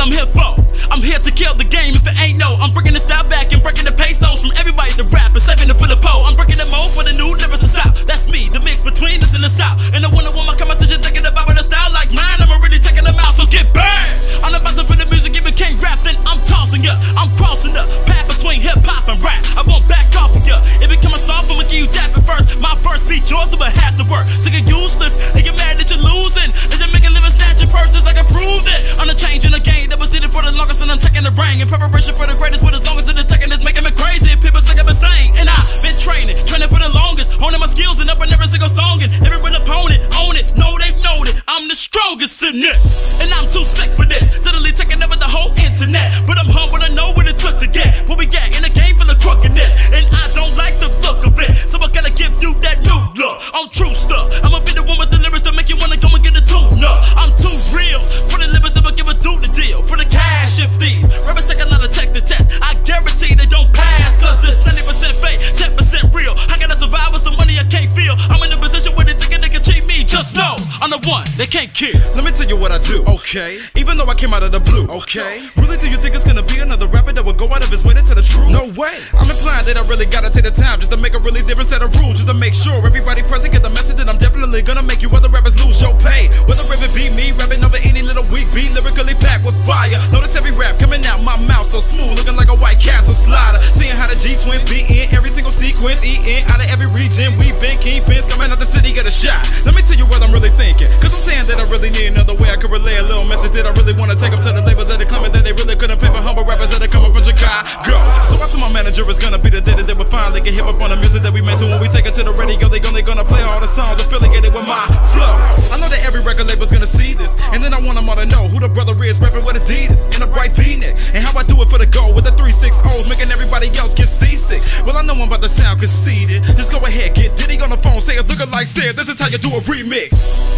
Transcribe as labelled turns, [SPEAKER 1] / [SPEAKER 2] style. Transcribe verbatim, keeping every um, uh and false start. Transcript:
[SPEAKER 1] I'm here for. I'm here to kill the game if it ain't no. I'm bringing the style back and breaking the pesos from everybody to rap and saving it for the pole. I'm breaking the mold for the new lyrics and south. That's me, the mix between us and the south. And the one that want my competition thinking about with a style like mine, I'm already taking them out, so get burned. I'm the master for the music, if it can't rap, then I'm tossing ya. I'm crossing the path between hip-hop and rap. I won't back off of ya. If it comes soft, I'ma give you that at first. My verse beat yours, so I have to work. Sick of useless, and you're mad that you're losing. That you make a living snatching purses like I proved it. I'm the change in the game that was needed for the longest, and I'm taking the brain in preparation for the greatest. But as long as it is taking, it's making me crazy. People think I'm insane, and I've been training, training for the longest, honing my skills and up in every single song. And every real opponent, own it, know they've known it. I'm the strongest in this, and I'm too sick for this. Suddenly taking over the whole internet, but I'm humble to know what it took to get what we got in a game full of crookedness. And I don't like the look of it, so I gotta give you that new look on true stuff. I'ma be the one with the lyrics that make you wanna go and get a tune up. I'm too real for the lyrics, never give a dude the deal. For the cash, if these rappers take a lot of tech to test, I guarantee they don't pass. Cause it's ninety percent fake, ten percent real. I gotta survive with some money I can't feel. I'm in a position where they thinking they can cheat me. Just know I'm the one they can't kill.
[SPEAKER 2] Let me tell you what I do, okay? Even though I came out of the blue, okay? Really, do you think it's gonna be another rapper that will go out of his way to tell the truth? No way. I'm implying that I really gotta take the time just to make a really different set of rules, just to make sure everybody present get the message that I'm definitely gonna make you other rappers lose your pay. Whether it be me rapping over any little weak beat, lyrically packed with fire. Notice every rap coming out my mouth so smooth, looking like a White Castle slider. Seeing how the G-Twins be in every single sequence, eating out of every region. We've been kingpins coming out the city, get a shot. Let me tell you what I'm really thinking, cause I'm saying that I really need another way I could relay a little message that I really wanna take up to the labels that are coming, that they really couldn't pay for humble rappers that are coming from Chicago. So I told my manager it's gonna be the day that they will finally get hip up on the music that we made. So when we take it to the radio, they gonna, they gonna play all the songs affiliated with my flow. I know that every record label's gonna see this, and then I want them all to know who the brother is rapping with Adidas and a bright V-neck, and how I do it for the goal with the three six O's, making everybody else get seasick. Well, I know I'm about to sound conceited. Just go ahead, get Diddy on the phone, say it's looking like said. This is how you do a remix.